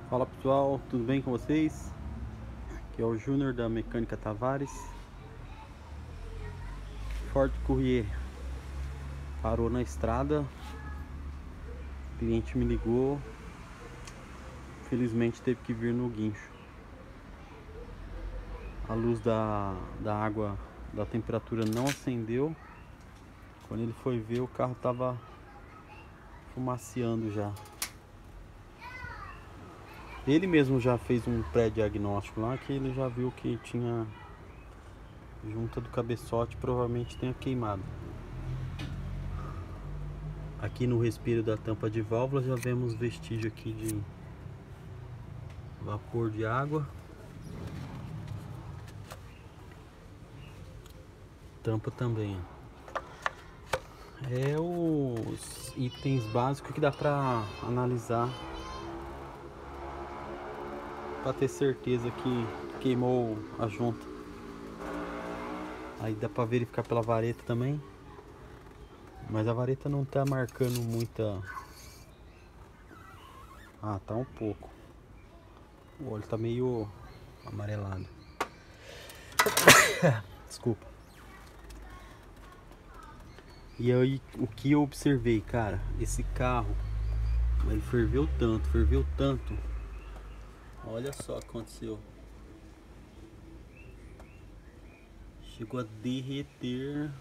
Fala pessoal, tudo bem com vocês? Aqui é o Júnior da Mecânica Tavares. Ford Courier parou na estrada, o cliente me ligou, infelizmente teve que vir no guincho. A luz da água da temperatura não acendeu. Quando ele foi ver, o carro estava fumaceando já. Ele mesmo já fez um pré-diagnóstico lá, que ele já viu que tinha junta do cabeçote, provavelmente tenha queimado. Aqui no respiro da tampa de válvula já vemos vestígio aqui de vapor de água. Tampa também. É os itens básicos que dá pra analisar pra ter certeza que queimou a junta. Aí dá pra verificar pela vareta também. Mas a vareta não tá marcando muita. Ah, tá um pouco. O óleo tá meio amarelado. Desculpa. E aí, o que eu observei, cara? Esse carro, ele ferveu tanto. Olha só o que aconteceu. Chegou a derreter.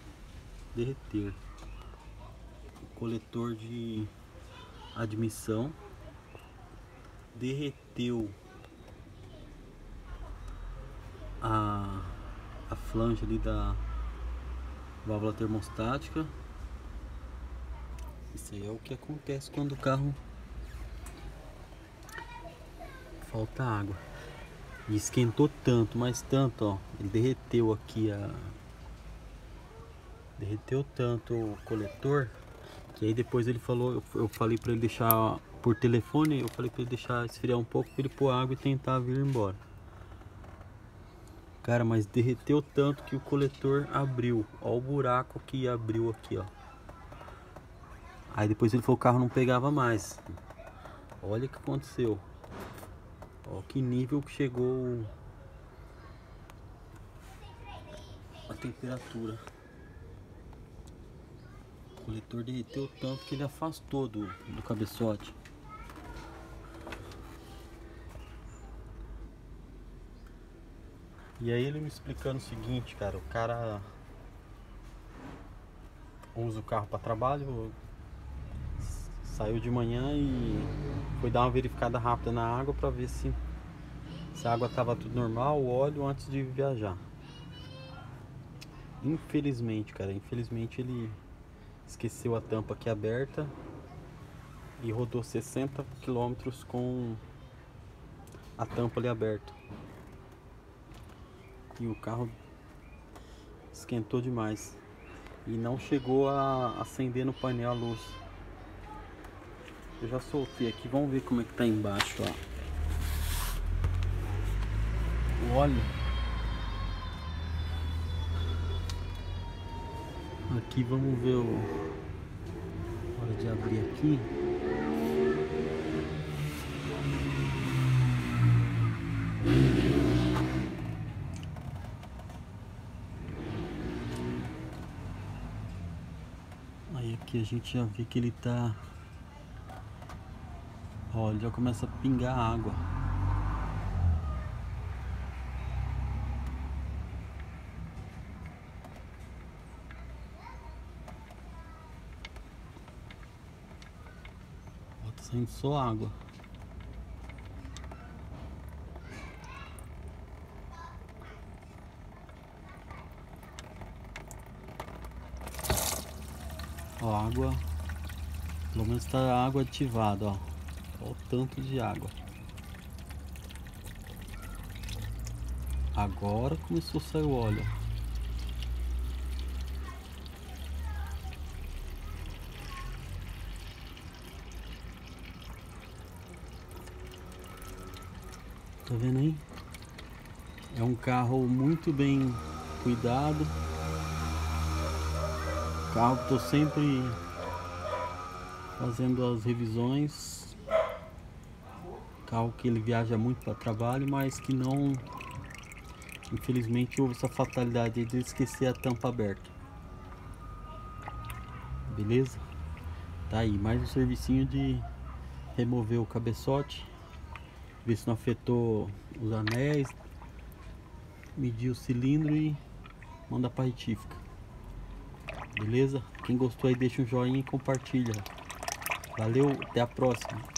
O coletor de admissão derreteu a flange ali da válvula termostática. Isso aí é o que acontece quando o carro falta água. E esquentou tanto, mas tanto, ó. Ele derreteu aqui derreteu tanto o coletor, que aí depois ele falou, eu falei para ele deixar por telefone, eu falei para ele deixar esfriar um pouco para ele pôr água e tentar vir embora. Cara, mas derreteu tanto que o coletor abriu. Ó o buraco que abriu aqui, ó. Aí depois ele falou que o carro não pegava mais. Olha o que aconteceu. Ó que nível que chegou a temperatura. O coletor derreteu tanto que ele afastou do cabeçote. E aí ele me explicando o seguinte, cara, o cara usa o carro para trabalho, saiu de manhã e foi dar uma verificada rápida na água para ver se a água estava tudo normal, o óleo, antes de viajar. Infelizmente, cara, ele esqueceu a tampa aqui aberta e rodou 60 km com a tampa ali aberta. E o carro esquentou demais e não chegou a acender no painel a luz. Eu já soltei aqui, vamos ver como é que tá embaixo, ó. O óleo. Aqui vamos ver hora de abrir aqui. Aí aqui a gente já vê que ele tá. Ó, ele já começa a pingar água. Ó, tá saindo só água. Ó, água. Pelo menos tá a água ativada, ó. Olha o tanto de água. Agora começou a sair o óleo. Tá vendo aí? É um carro muito bem cuidado. Carro que tô sempre fazendo as revisões. Carro que ele viaja muito para trabalho, mas que não, infelizmente houve essa fatalidade de esquecer a tampa aberta. Beleza? Tá aí, mais um servicinho de remover o cabeçote, ver se não afetou os anéis, medir o cilindro e manda para retífica. Beleza? Quem gostou aí deixa um joinha e compartilha. Valeu, até a próxima.